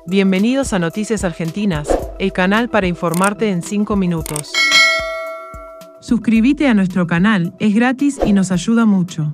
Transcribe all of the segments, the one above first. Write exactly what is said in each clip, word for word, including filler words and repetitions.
Bienvenidos a Noticias Argentinas, el canal para informarte en cinco minutos. Suscríbete a nuestro canal, es gratis y nos ayuda mucho.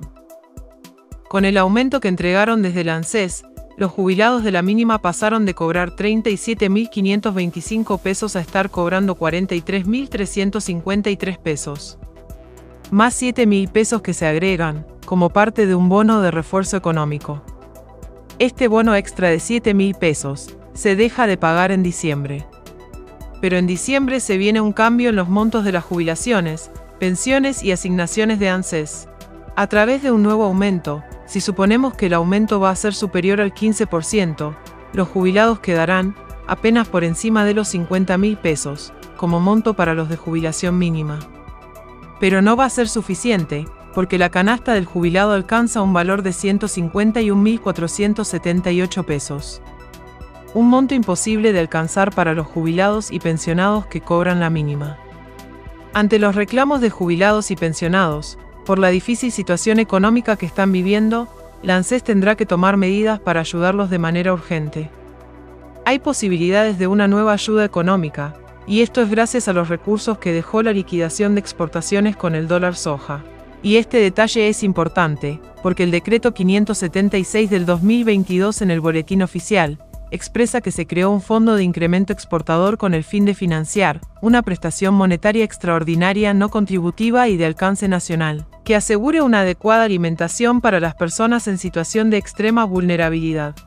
Con el aumento que entregaron desde el ANSES, los jubilados de la mínima pasaron de cobrar treinta y siete mil quinientos veinticinco pesos a estar cobrando cuarenta y tres mil trescientos cincuenta y tres pesos. Más siete mil pesos que se agregan, como parte de un bono de refuerzo económico. Este bono extra de siete mil pesos se deja de pagar en diciembre. Pero en diciembre se viene un cambio en los montos de las jubilaciones, pensiones y asignaciones de ANSES. A través de un nuevo aumento, si suponemos que el aumento va a ser superior al quince por ciento, los jubilados quedarán apenas por encima de los cincuenta mil pesos, como monto para los de jubilación mínima. Pero no va a ser suficiente, porque la canasta del jubilado alcanza un valor de ciento cincuenta y un mil cuatrocientos setenta y ocho pesos. Un monto imposible de alcanzar para los jubilados y pensionados que cobran la mínima. Ante los reclamos de jubilados y pensionados, por la difícil situación económica que están viviendo, la ANSES tendrá que tomar medidas para ayudarlos de manera urgente. Hay posibilidades de una nueva ayuda económica, y esto es gracias a los recursos que dejó la liquidación de exportaciones con el dólar soja. Y este detalle es importante, porque el decreto quinientos setenta y seis del dos mil veintidós en el Boletín Oficial expresa que se creó un fondo de incremento exportador con el fin de financiar una prestación monetaria extraordinaria no contributiva y de alcance nacional, que asegure una adecuada alimentación para las personas en situación de extrema vulnerabilidad.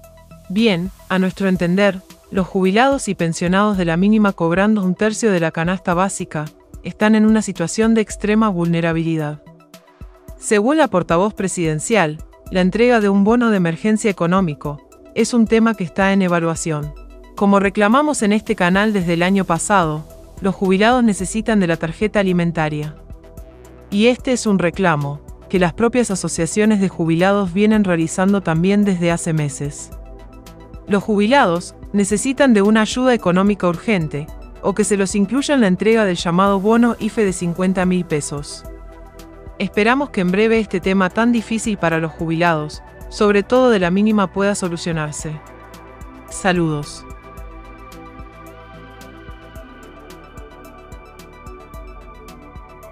Bien, a nuestro entender, los jubilados y pensionados de la mínima cobrando un tercio de la canasta básica están en una situación de extrema vulnerabilidad. Según la portavoz presidencial, la entrega de un bono de emergencia económico es un tema que está en evaluación. Como reclamamos en este canal desde el año pasado, los jubilados necesitan de la tarjeta alimentaria. Y este es un reclamo que las propias asociaciones de jubilados vienen realizando también desde hace meses. Los jubilados necesitan de una ayuda económica urgente, o que se los incluya en la entrega del llamado bono I F E de cincuenta mil pesos. Esperamos que en breve este tema tan difícil para los jubilados, sobre todo de la mínima, pueda solucionarse. Saludos.